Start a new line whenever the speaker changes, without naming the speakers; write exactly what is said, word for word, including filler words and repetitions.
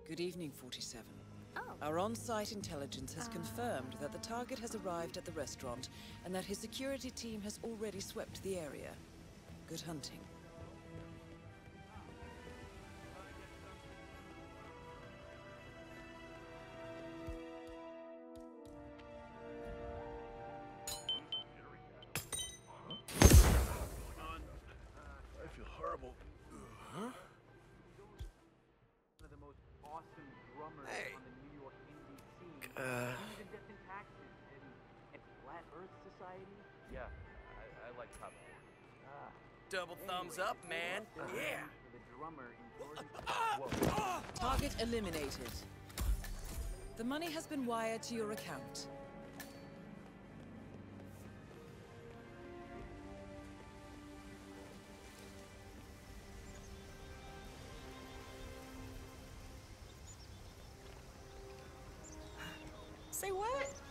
Good evening, forty-seven.
Oh.
Our on-site intelligence has confirmed that the target has arrived at the restaurant and that his security team has already swept the area. Good hunting.
I feel horrible. Huh?
One of the most awesome drummers
Hey.
on the New York indie scene.
Uh.
He's in Death and Taxes and, and Flat Earth Society.
Yeah, I, I like popcorn.
Ah.
Double thumbs up, man. Yeah.
For the drummer in Jordan.
Whoa.
Target eliminated. The money has been wired to your account.
Say what?